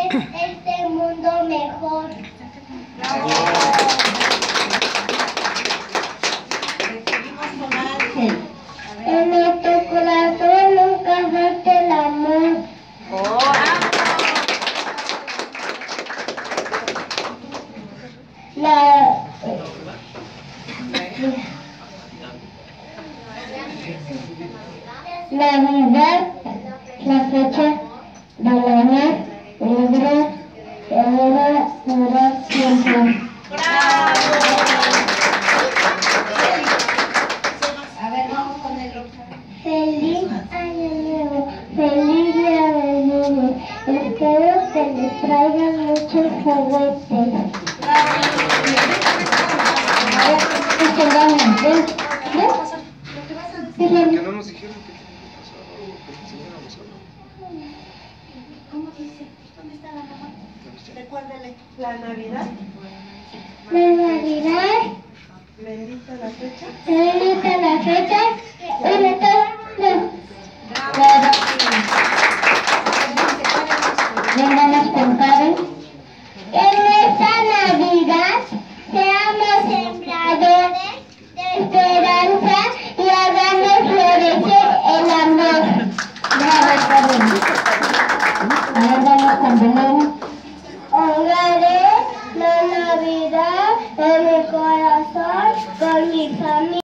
hacer este mundo mejor. Seguimos con Ángel. En nuestro corazón nunca falte el amor. Navidad, la fecha del amor, celebrar, durar siempre. A ver, vamos con el otro. Feliz año nuevo, feliz día del niño. Espero que les traigan muchos juguetes. ¿Por qué no nos dijeron que enseñáramos algo? ¿Cómo dice? ¿Dónde está la mamá? Recuérdele. La Navidad. La Navidad, Bendita la fecha. bendita la fecha, vengamos con Karen. En esta Navidad seamos sembradores de esperanza y hagamos florecer el amor. Bravo, Karen. Ahora vamos con